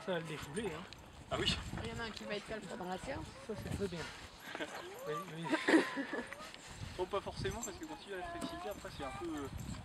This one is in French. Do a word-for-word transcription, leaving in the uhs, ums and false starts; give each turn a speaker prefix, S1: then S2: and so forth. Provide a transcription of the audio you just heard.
S1: ça à le défouler. Hein.
S2: Ah oui.
S3: Il y en a un qui va être calme pendant la séance.
S1: Ça c'est très bien. Oui, oui.
S2: Bon, pas forcément parce que quand il a la flexibilité après c'est un peu...